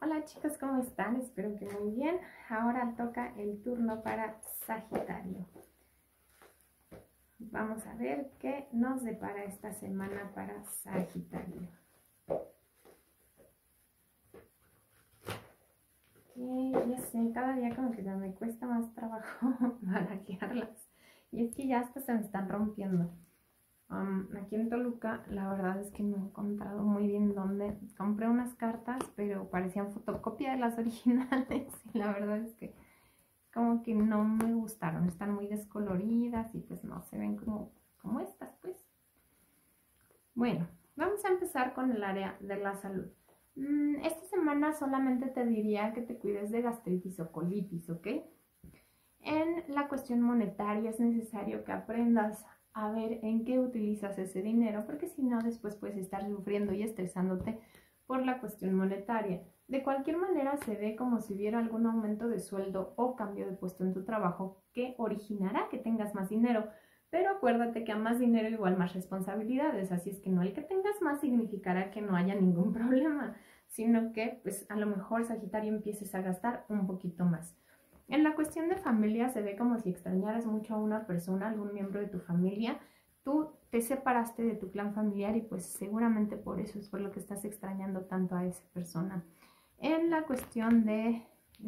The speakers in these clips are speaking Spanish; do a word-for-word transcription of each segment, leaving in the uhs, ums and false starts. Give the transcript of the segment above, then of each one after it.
Hola chicos, ¿cómo están? Espero que muy bien. Ahora toca el turno para Sagitario. Vamos a ver qué nos depara esta semana para Sagitario. Okay, ya sé, cada día como que ya me cuesta más trabajo barajearlas. Y es que ya hasta se me están rompiendo. Um, aquí en Toluca, la verdad es que no he encontrado muy bien dónde. Compré unas cartas, pero parecían fotocopia de las originales. Y la verdad es que como que no me gustaron. Están muy descoloridas y pues no se ven como, como estas, pues. Bueno, vamos a empezar con el área de la salud. Mm, esta semana solamente te diría que te cuides de gastritis o colitis, ¿ok? En la cuestión monetaria es necesario que aprendas a ver en qué utilizas ese dinero, porque si no después puedes estar sufriendo y estresándote por la cuestión monetaria. De cualquier manera se ve como si hubiera algún aumento de sueldo o cambio de puesto en tu trabajo que originará que tengas más dinero, pero acuérdate que a más dinero igual más responsabilidades, así es que no el que tengas más significará que no haya ningún problema, sino que pues a lo mejor Sagitario empieces a gastar un poquito más. En la cuestión de familia se ve como si extrañaras mucho a una persona, algún miembro de tu familia. Tú te separaste de tu clan familiar y pues seguramente por eso es por lo que estás extrañando tanto a esa persona. En la cuestión de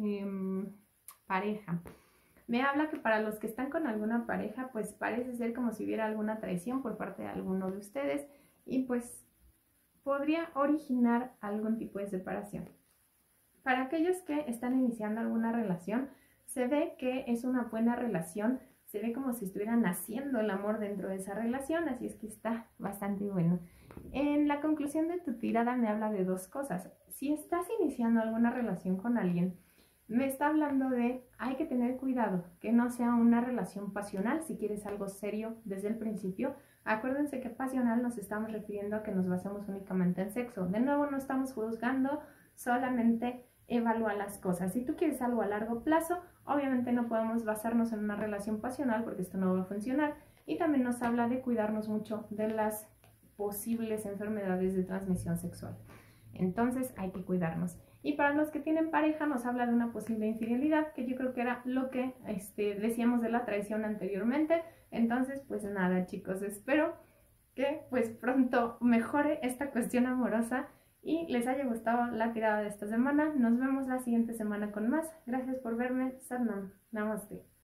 eh, pareja, me habla que para los que están con alguna pareja pues parece ser como si hubiera alguna traición por parte de alguno de ustedes y pues podría originar algún tipo de separación. Para aquellos que están iniciando alguna relación, se ve que es una buena relación, se ve como si estuvieran haciendo el amor dentro de esa relación, así es que está bastante bueno. En la conclusión de tu tirada me habla de dos cosas. Si estás iniciando alguna relación con alguien, me está hablando de hay que tener cuidado, que no sea una relación pasional si quieres algo serio desde el principio. Acuérdense que pasional nos estamos refiriendo a que nos basemos únicamente en sexo. De nuevo, no estamos juzgando, solamente evalúa las cosas. Si tú quieres algo a largo plazo, obviamente no podemos basarnos en una relación pasional porque esto no va a funcionar. Y también nos habla de cuidarnos mucho de las posibles enfermedades de transmisión sexual. Entonces hay que cuidarnos. Y para los que tienen pareja nos habla de una posible infidelidad, que yo creo que era lo que este, decíamos de la traición anteriormente. Entonces, pues nada, chicos, espero que pues pronto mejore esta cuestión amorosa y les haya gustado la tirada de esta semana. Nos vemos la siguiente semana con más. Gracias por verme. Satnam. Namaste.